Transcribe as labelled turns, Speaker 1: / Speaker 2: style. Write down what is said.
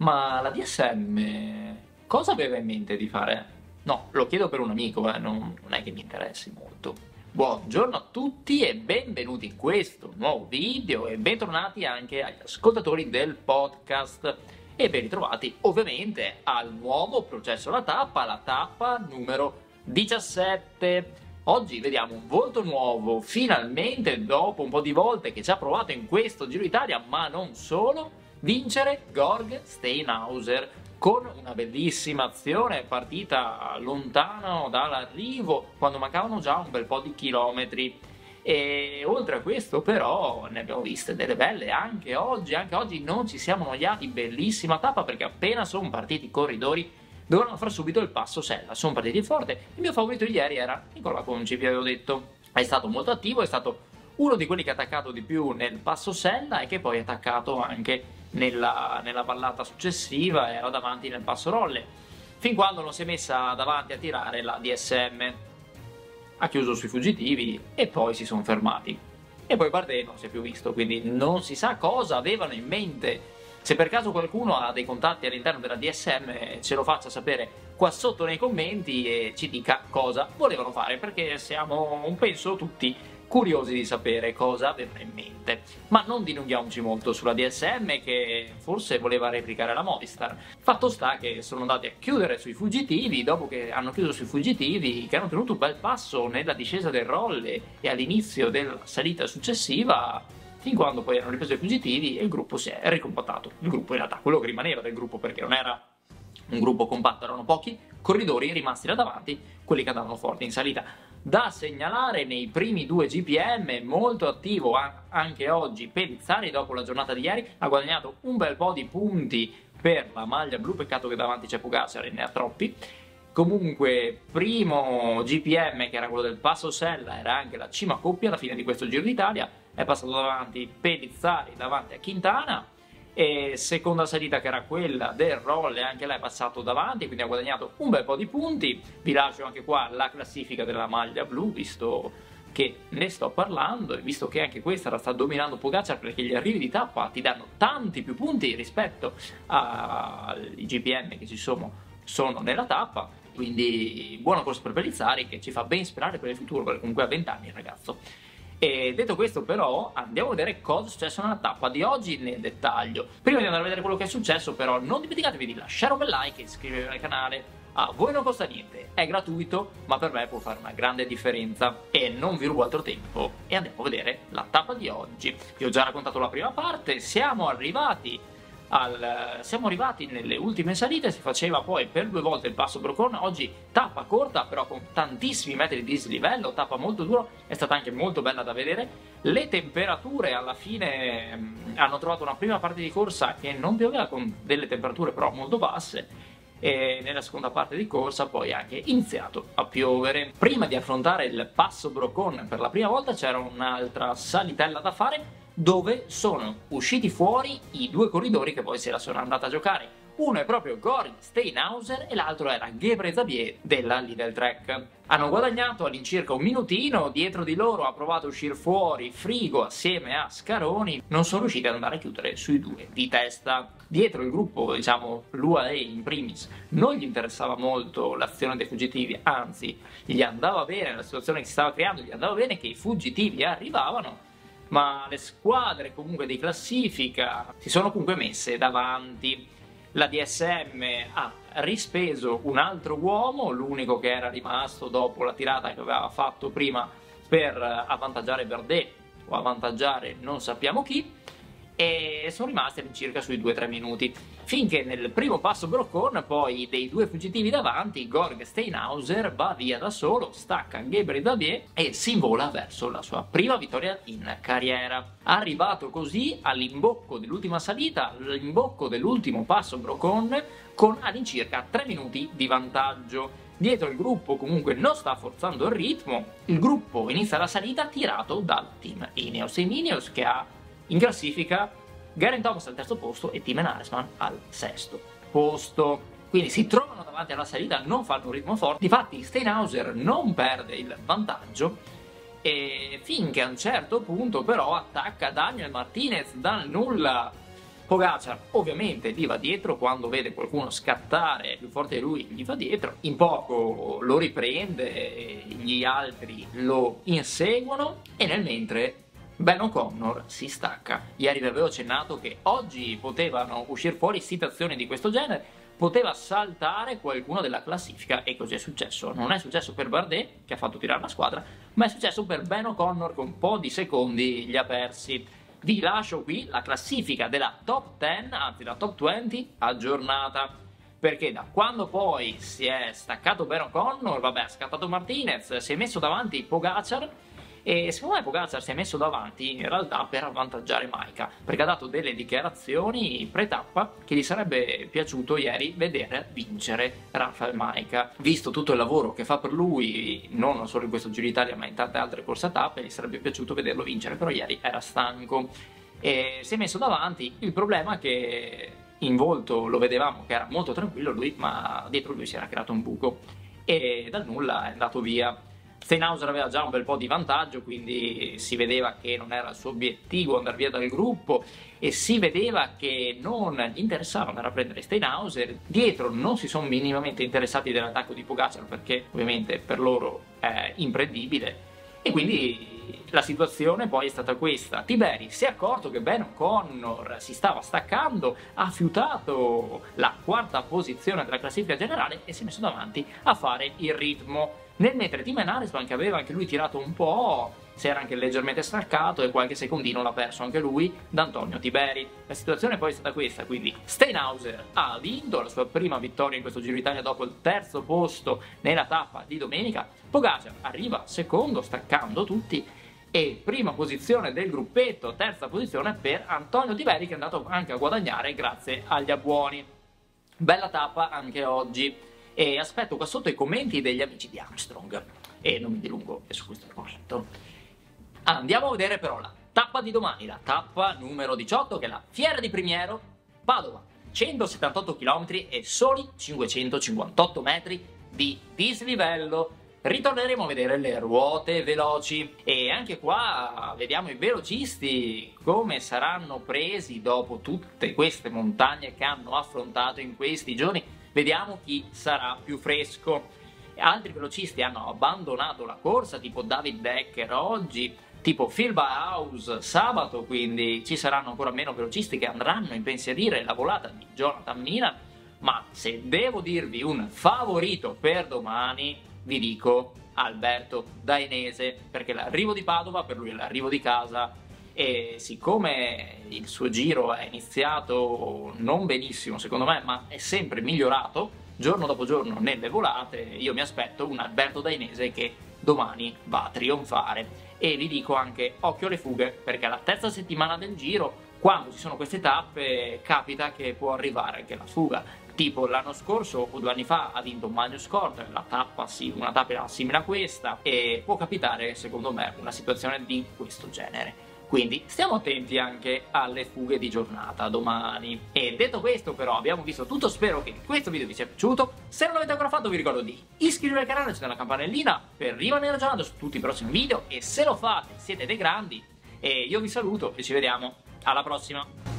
Speaker 1: Ma la DSM cosa aveva in mente di fare? No, lo chiedo per un amico, non è che mi interessi molto. Buongiorno a tutti e benvenuti in questo nuovo video e bentornati anche agli ascoltatori del podcast e ben ritrovati ovviamente al nuovo processo alla tappa, la tappa numero 17. Oggi vediamo un volto nuovo, finalmente dopo un po' di volte che ci ha provato in questo Giro d'Italia, ma non solo, vincere Georg Steinhauser con una bellissima azione partita lontano dall'arrivo quando mancavano già un bel po' di chilometri. E oltre a questo però ne abbiamo viste delle belle anche oggi non ci siamo annoiati, bellissima tappa perché appena sono partiti i corridori dovevano fare subito il passo sella, sono partiti forte. Il mio favorito di ieri era Nicola Conci, vi avevo detto, è stato molto attivo, è stato uno di quelli che ha attaccato di più nel passo sella e che poi ha attaccato anche nella vallata successiva, era davanti nel passo rolle, fin quando non si è messa davanti a tirare la DSM, ha chiuso sui fuggitivi e poi si sono fermati. E poi Bardet non si è più visto, quindi non si sa cosa avevano in mente. Se per caso qualcuno ha dei contatti all'interno della DSM, ce lo faccia sapere qua sotto nei commenti e ci dica cosa volevano fare, perché siamo, penso, tutti curiosi di sapere cosa avevano in mente. Ma non dilunghiamoci molto sulla DSM, che forse voleva replicare la Movistar. Fatto sta che sono andati a chiudere sui fuggitivi, dopo che hanno chiuso sui fuggitivi, che hanno tenuto un bel passo nella discesa del Rolle e all'inizio della salita successiva, fin quando poi hanno ripreso i fuggitivi e il gruppo si è ricompattato. Il gruppo in realtà, quello che rimaneva del gruppo, perché non era un gruppo compatto, erano pochi corridori rimasti là davanti, quelli che andavano forti in salita. Da segnalare nei primi due GPM, molto attivo anche oggi Pellizzari, dopo la giornata di ieri, ha guadagnato un bel po' di punti per la maglia blu, peccato che davanti c'è Pogacar e ne ha troppi. Comunque, primo GPM, che era quello del passo sella, era anche la cima coppia alla fine di questo Giro d'Italia, è passato davanti Pellizzari davanti a Quintana, e seconda salita che era quella del Rolle, anche lei è passato davanti, quindi ha guadagnato un bel po' di punti. Vi lascio anche qua la classifica della maglia blu, visto che ne sto parlando e visto che anche questa sta dominando Pogacar, perché gli arrivi di tappa ti danno tanti più punti rispetto ai GPM che ci sono nella tappa. Quindi buona corsa per Pellizzari, che ci fa ben sperare per il futuro, perché comunque ha 20 anni il ragazzo. E detto questo però andiamo a vedere cosa è successo nella tappa di oggi nel dettaglio. Prima di andare a vedere quello che è successo però non dimenticatevi di lasciare un bel like e iscrivervi al canale. A voi non costa niente, è gratuito, ma per me può fare una grande differenza. E non vi rubo altro tempo e andiamo a vedere la tappa di oggi. Vi ho già raccontato la prima parte, siamo arrivati nelle ultime salite, si faceva poi per due volte il passo Brocon. Oggi tappa corta però con tantissimi metri di dislivello, tappa molto dura, è stata anche molto bella da vedere. Le temperature alla fine hanno trovato una prima parte di corsa che non pioveva, con delle temperature però molto basse, e nella seconda parte di corsa poi anche iniziato a piovere. Prima di affrontare il passo Brocon per la prima volta c'era un'altra salitella da fare, dove sono usciti fuori i due corridori che poi se la sono andata a giocare. Uno è proprio Georg Steinhauser e l'altro era Gebre Zabier della Lidl Trek. Hanno guadagnato all'incirca un minutino, dietro di loro ha provato a uscire fuori Frigo assieme a Scaroni, non sono riusciti ad andare a chiudere sui due di testa. Dietro il gruppo, diciamo, l'UAE in primis, non gli interessava molto l'azione dei fuggitivi, anzi gli andava bene la situazione che si stava creando, gli andava bene che i fuggitivi arrivavano, ma le squadre comunque di classifica si sono comunque messe davanti. La DSM ha rispeso un altro uomo, l'unico che era rimasto dopo la tirata che aveva fatto prima per avvantaggiare Bardet o avvantaggiare non sappiamo chi, e sono rimasti all'incirca sui 2-3 minuti, finché nel primo passo Brocon poi dei due fuggitivi davanti Georg Steinhauser va via da solo, stacca Gebre Zabier e si invola verso la sua prima vittoria in carriera. Arrivato così all'imbocco dell'ultima salita, all'imbocco dell'ultimo passo Brocon, con all'incirca 3 minuti di vantaggio. Dietro il gruppo comunque non sta forzando il ritmo, il gruppo inizia la salita tirato dal team Ineos, e Ineos che ha in classifica Geraint Thomas al terzo posto e Thymen Arensman al sesto posto. Quindi si trovano davanti alla salita, non fanno un ritmo forte. Difatti Steinhauser non perde il vantaggio e finché a un certo punto però attacca Daniel Martinez dal nulla, Pogacar ovviamente gli va dietro, quando vede qualcuno scattare più forte di lui gli va dietro, in poco lo riprende, gli altri lo inseguono e nel mentre Ben O'Connor si stacca. Ieri vi avevo accennato che oggi potevano uscire fuori situazioni di questo genere, poteva saltare qualcuno della classifica e così è successo. Non è successo per Bardet, che ha fatto tirare la squadra, ma è successo per Ben O'Connor, che un po' di secondi li ha persi. Vi lascio qui la classifica della top 10, anzi la top 20 aggiornata, perché da quando poi si è staccato Ben O'Connor, vabbè, ha scattato Martinez, si è messo davanti Pogacar, e secondo me Pogacar si è messo davanti in realtà per avvantaggiare Majka, perché ha dato delle dichiarazioni pre-tappa che gli sarebbe piaciuto ieri vedere vincere Rafał Majka. Visto tutto il lavoro che fa per lui, non solo in questo Giro d'Italia ma in tante altre corse a tappe, gli sarebbe piaciuto vederlo vincere, però ieri era stanco e si è messo davanti. Il problema è che in volto lo vedevamo che era molto tranquillo lui, ma dietro lui si era creato un buco e dal nulla è andato via. Steinhauser aveva già un bel po' di vantaggio, quindi si vedeva che non era il suo obiettivo andare via dal gruppo e si vedeva che non gli interessava andare a prendere Steinhauser. Dietro non si sono minimamente interessati dell'attacco di Pogacar, perché ovviamente per loro è imprendibile, e quindi la situazione poi è stata questa. Tiberi si è accorto che Ben O'Connor si stava staccando, ha fiutato la quarta posizione della classifica generale e si è messo davanti a fare il ritmo. Nel mentre Tim Aresman, che aveva anche lui tirato un po', si era anche leggermente staccato e qualche secondino l'ha perso anche lui da Antonio Tiberi. La situazione poi è stata questa, quindi Steinhauser ha vinto la sua prima vittoria in questo Giro d'Italia dopo il terzo posto nella tappa di domenica. Pogacar arriva secondo staccando tutti e prima posizione del gruppetto, terza posizione per Antonio Tiberi, che è andato anche a guadagnare grazie agli abbuoni. Bella tappa anche oggi. E aspetto qua sotto i commenti degli amici di Armstrong e non mi dilungo su questo argomento. Andiamo a vedere però la tappa di domani, la tappa numero 18, che è la Fiera di Primiero, Padova, 178 km e soli 558 metri di dislivello. Ritorneremo a vedere le ruote veloci e anche qua vediamo i velocisti come saranno presi dopo tutte queste montagne che hanno affrontato in questi giorni. Vediamo chi sarà più fresco. Altri velocisti hanno abbandonato la corsa, tipo David Decker oggi, tipo Phil Bauhaus sabato, quindi ci saranno ancora meno velocisti che andranno a impensierire la volata di Jonathan Mina. Ma se devo dirvi un favorito per domani, vi dico Alberto Dainese, perché l'arrivo di Padova per lui è l'arrivo di casa. E siccome il suo giro è iniziato non benissimo secondo me, ma è sempre migliorato giorno dopo giorno nelle volate, io mi aspetto un Alberto Dainese che domani va a trionfare. E vi dico anche occhio alle fughe, perché alla terza settimana del giro, quando ci sono queste tappe, capita che può arrivare anche la fuga. Tipo l'anno scorso o 2 anni fa ha vinto Magnus Cort, una tappa simile a questa, e può capitare secondo me una situazione di questo genere. Quindi stiamo attenti anche alle fughe di giornata domani. E detto questo però abbiamo visto tutto, spero che questo video vi sia piaciuto. Se non l'avete ancora fatto vi ricordo di iscrivervi al canale e accendere la campanellina per rimanere aggiornati su tutti i prossimi video, e se lo fate siete dei grandi. E io vi saluto e ci vediamo alla prossima.